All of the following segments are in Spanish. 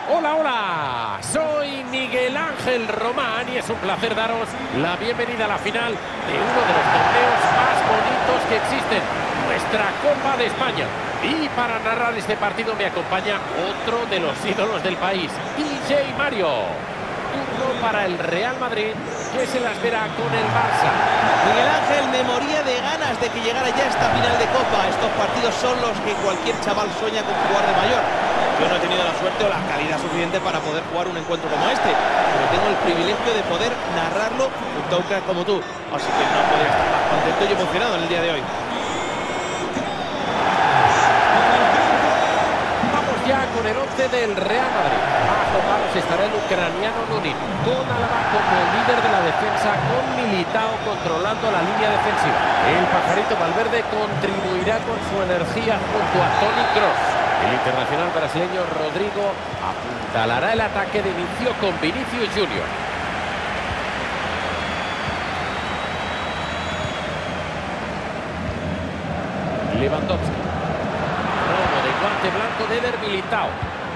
Hola, hola, soy Miguel Ángel Román y es un placer daros la bienvenida a la final de uno de los torneos más bonitos que existen, nuestra Copa de España. Y para narrar este partido me acompaña otro de los ídolos del país, DJ Mario. Turno para el Real Madrid, que se la espera con el Barça. Miguel Ángel, me moría de ganas de que llegara ya esta final de Copa. Estos partidos son los que cualquier chaval sueña con jugar de mayor. Yo no he tenido la suerte o la calidad suficiente para poder jugar un encuentro como este, pero tengo el privilegio de poder narrarlo junto a un crack como tú. Así que no podría estar más contento y emocionado en el día de hoy. Vamos ya con el 11 del Real Madrid. Bajo palos estará el ucraniano Lunin, con Alaba como líder de la defensa, con Militao controlando la línea defensiva. El pajarito Valverde contribuirá con su energía junto a Toni Kroos. El internacional brasileño Rodrigo apuntalará el ataque de inicio con Vinicius Junior. Lewandowski. Robo de guante blanco de Eder Militao.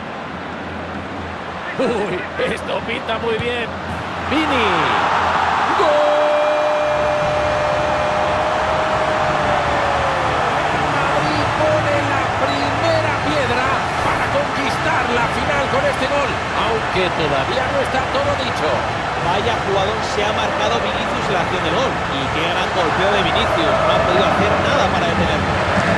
Uy, esto pinta muy bien. Vini. ¡Gol! Madrid pone la primera piedra para conquistar la final con este gol, aunque todavía no está todo dicho. Vaya jugador se ha marcado Vinicius en la acción del gol. Y qué gran golpeo de Vinicius. No ha podido hacer nada para detenerlo.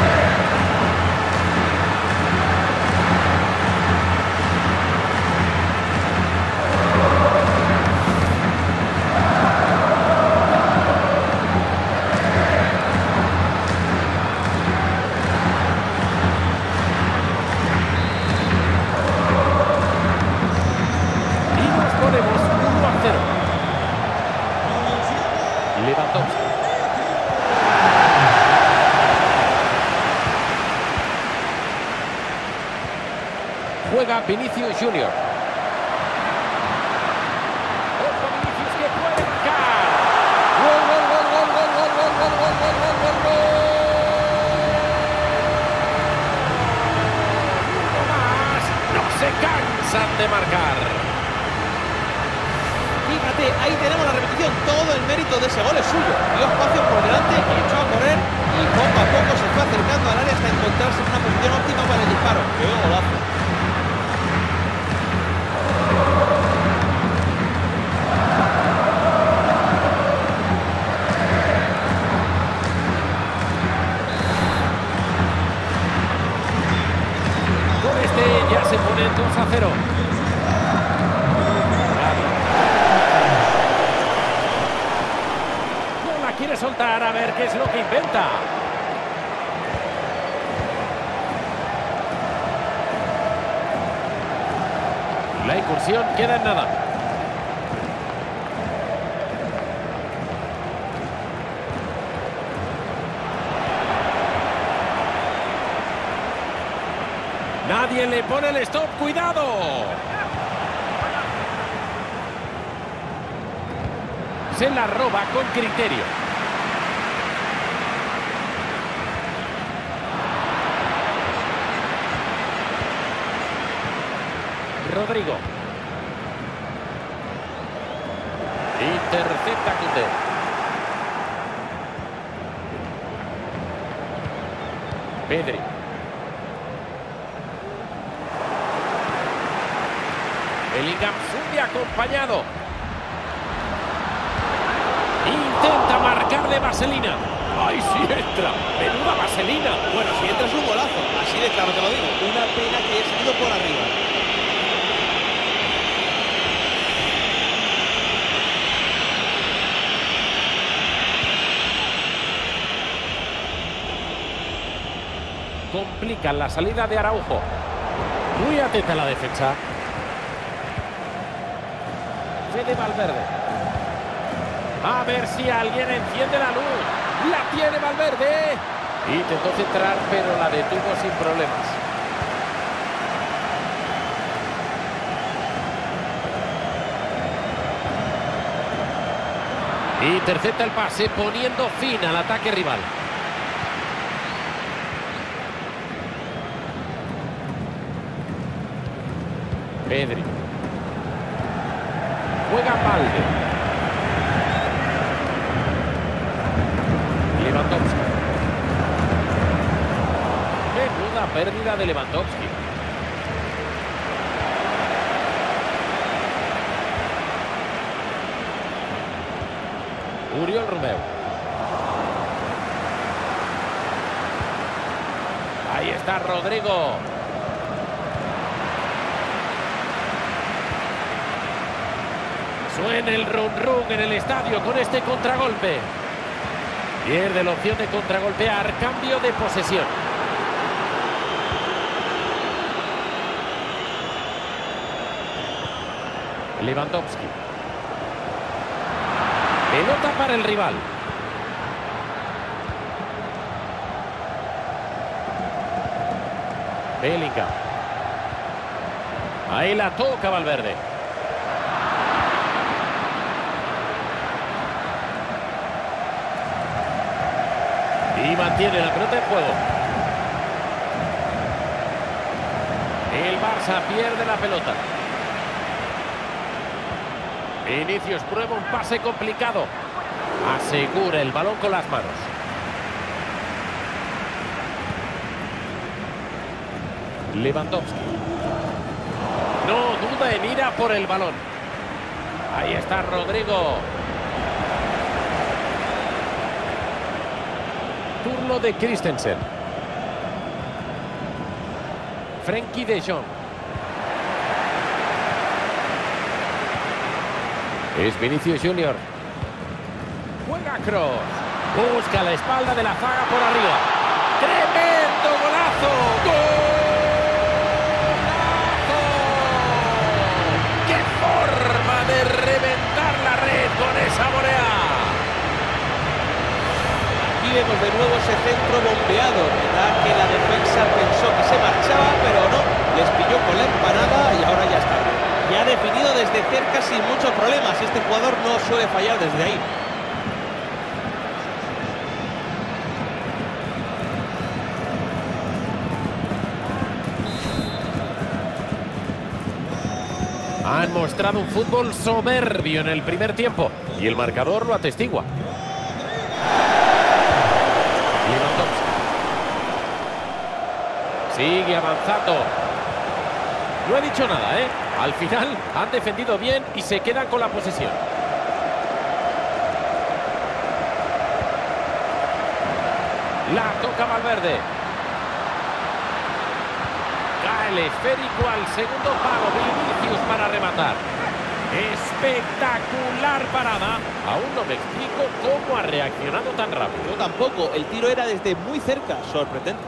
Lewandowski. Juega Vinicius Junior. Ojo Vinicius que puede marcar. Gol, gol, gol, gol, gol, gol, gol, gol, gol, gol, gol, gol, gol. Uno más. No se cansan de marcar. Fíjate, ahí tenemos la repetición. Todo el mérito de ese gol es suyo. Dio espacio por delante, echó a correr y poco a poco se fue acercando al área hasta encontrarse en una posición óptima para el disparo. ¡Qué golazo! Con este ya se pone 2-0. Quiere soltar, a ver qué es lo que inventa. La incursión queda en nada. Nadie le pone el stop, cuidado. Se la roba con criterio. Rodrigo. Intercepta Koundé. Pedri. Bellingham sube acompañado. Intenta marcar de vaselina. ¡Ay, sí entra! ¡Menuda vaselina! Bueno, si entra es un golazo. Así de claro te lo digo. Una pena que haya salido por arriba. Complican la salida de Araujo. Muy atenta la defensa. Fede Valverde. A ver si alguien enciende la luz. La tiene Valverde. Intentó centrar, pero la detuvo sin problemas. Intercepta el pase, poniendo fin al ataque rival. Pedri. Juega Valde. Lewandowski. Menuda pérdida de Lewandowski. Oriol Romeu. Ahí está Rodrigo. Suena el run-run en el estadio con este contragolpe. Pierde la opción de contragolpear. Cambio de posesión. Lewandowski. Pelota para el rival. Bellingham. Ahí la toca Valverde. Y mantiene la pelota en juego. El Barça pierde la pelota. Vinicius prueba un pase complicado. Asegura el balón con las manos. Lewandowski. No duda en ir a por el balón. Ahí está Rodrigo. Turno de Christensen. Frenkie de Jong. Es Vinicius Junior. Juega Kroos. Busca la espalda de la zaga por arriba. ¡Tremendo golazo! ¡Golazo! ¡Qué forma de reventar la red con esa volea! Aquí vemos de nuevo ese centro bombeado. Me da que la defensa pensó que se marchaba, pero no. Les pilló con la empanada y ahora ya está. Y ha definido desde cerca sin muchos problemas. Este jugador no suele fallar desde ahí. Han mostrado un fútbol soberbio en el primer tiempo y el marcador lo atestigua. Sigue avanzando. No he dicho nada, ¿eh? Al final han defendido bien y se quedan con la posesión. La toca Valverde. Cae el esférico al segundo palo. Vinicius para rematar. Espectacular parada. Aún no me explico cómo ha reaccionado tan rápido. Yo tampoco. El tiro era desde muy cerca. Sorprendente.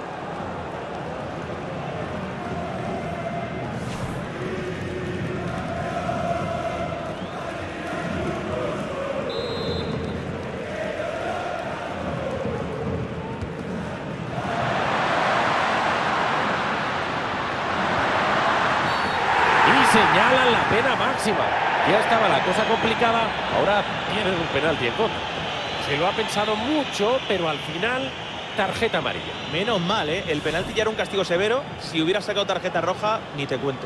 Señalan la pena máxima. Ya estaba la cosa complicada, ahora tienen un penalti en contra. Se lo ha pensado mucho, pero al final, tarjeta amarilla. Menos mal, ¿eh? El penalti ya era un castigo severo. Si hubiera sacado tarjeta roja, ni te cuento.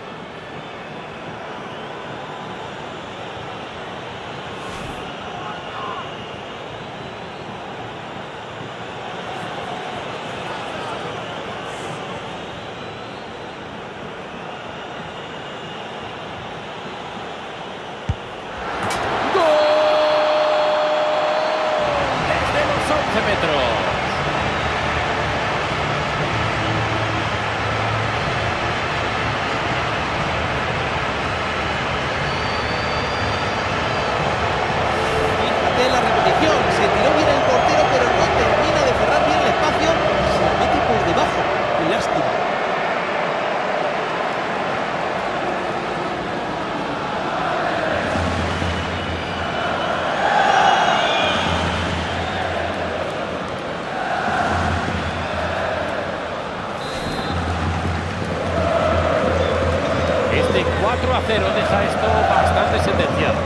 Este 4-0 deja esto bastante sentenciado.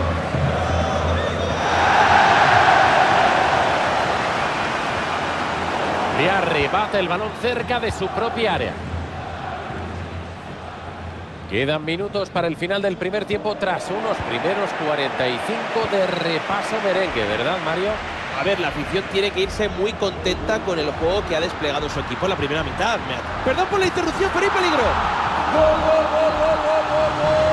Le arrebata el balón cerca de su propia área. Quedan minutos para el final del primer tiempo tras unos primeros 45 de repaso merengue, ¿verdad, Mario? A ver, la afición tiene que irse muy contenta con el juego que ha desplegado su equipo en la primera mitad. Perdón por la interrupción, pero hay peligro. ¡Gol, gol, gol, gol, gol, gol, gol!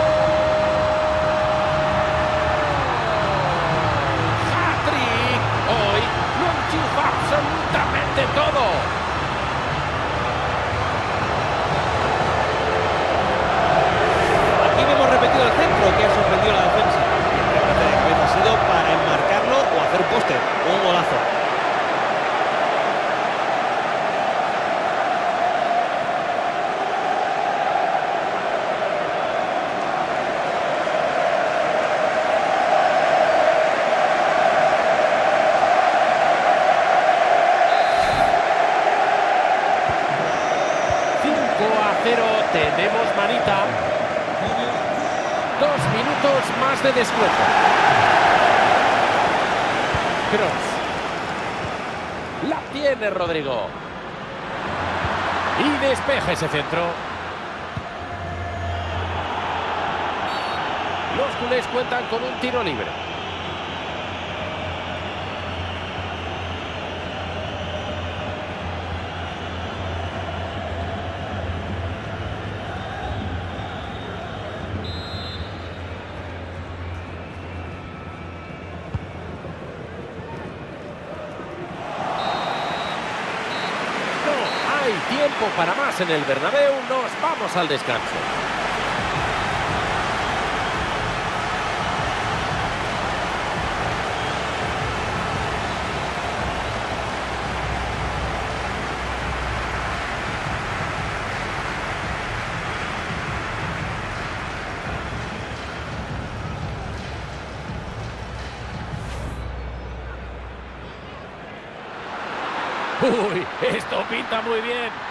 ¡Hat-trick! Hoy lo enchufa absolutamente todo. Aquí hemos repetido el centro que ha sorprendido la defensa. El remate de cabeza ha sido para enmarcarlo o hacer un poste. Un golazo. Tenemos manita. 2 minutos más de descuento. Cross. La tiene Rodrigo. Y despeja ese centro. Los culés cuentan con un tiro libre. Hay tiempo para más en el Bernabéu, nos vamos al descanso. Uy, esto pinta muy bien.